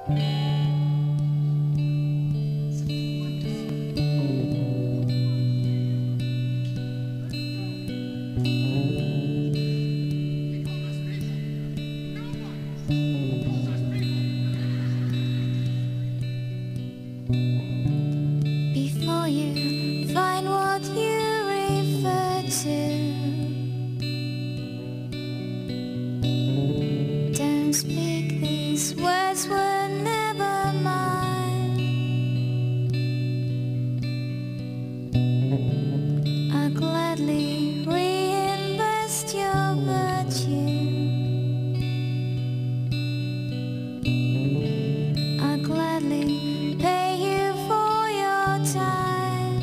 Before you find what you refer to, don't speak, these words were never mine. I'll gladly reinvest your virtue. I'll gladly pay you for your time.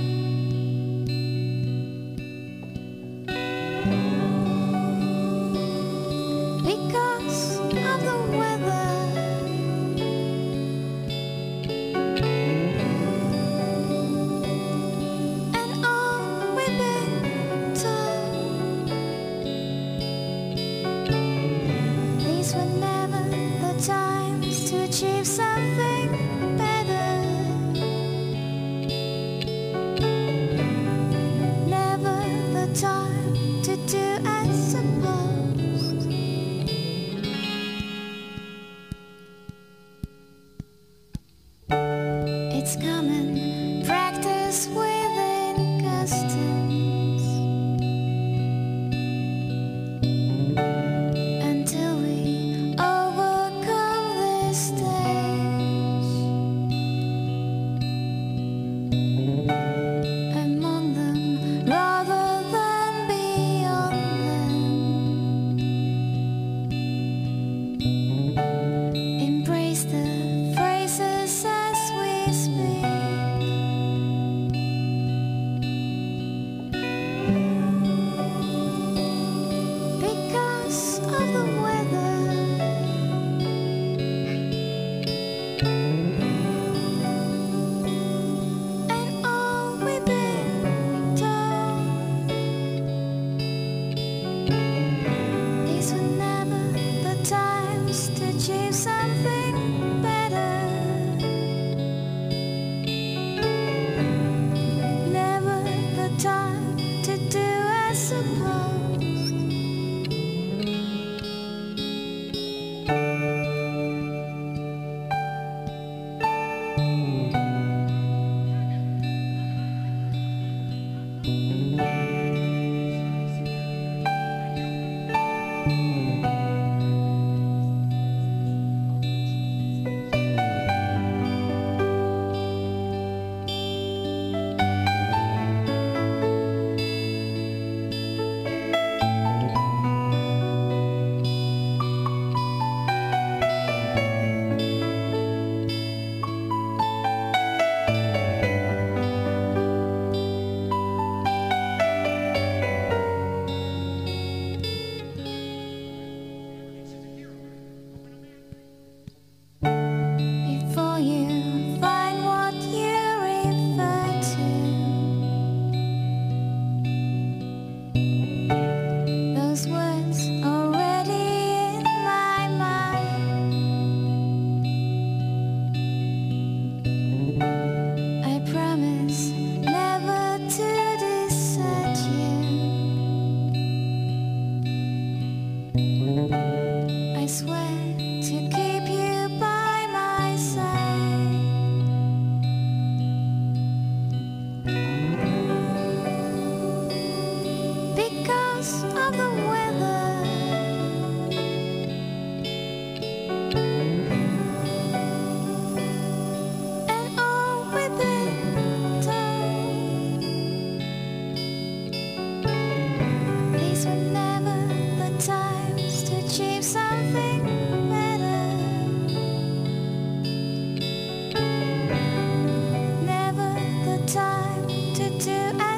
Because of the weather, and all we've been told, these were never the times to achieve something better. Never the time to do as supposed. It's common practice within customs until we overcome this stage. Among them rather than beyond them. Embrace the phrases as we speak. Because of the weather, and all we've been told, these were never the times to achieve something better. Never the time to do as supposed. Before you find what you refer to, those words already in my mind. I promise never to desert you. I swear to keep you by my side. Because of the weather, and all we've been told, these were never the times to achieve something better. Never the time to do